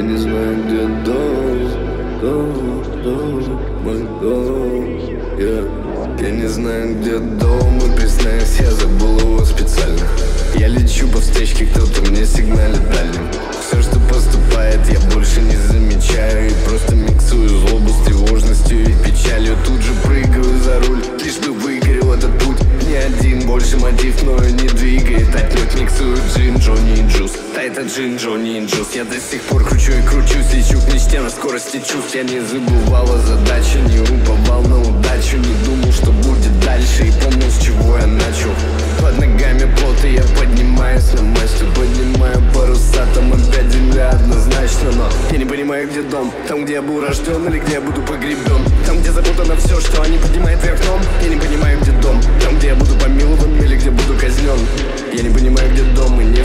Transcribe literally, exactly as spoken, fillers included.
Я не знаю, где дом, дом, дом, мой дом, yeah. Я не знаю, где дом, и признаюсь, я забыл его специально. Я лечу по встречке, кто-то мне сигналит дальним. Все, что поступает, я больше не замечаю. И просто миксую злобу с тревожностью и печалью. Тут же прыгаю за руль, лишь бы выгорел этот путь. Не один, больше мотив мною не двигает. Отнюдь миксую джин, Джонни и Джус. Да это джин, Джонни и Джус. Я до сих пор кручу и кручусь, лечу к мечте на скорости чувств. Я не забывал о задаче, не уповал на удачу. Не думал, что будет дальше, и помнил, с чего я начал. Под ногами плот, и я поднимаюсь на мачту. Поднимаю паруса, там опять земля однозначно. Но я не понимаю, где дом. Там, где я был рожден, или где я буду погребен. Там, где запутано все, что они поднимают вверх дном. Я не понимаю, где дом. Там, где я буду помилован, или где буду казнен. Я не понимаю, где дом, и не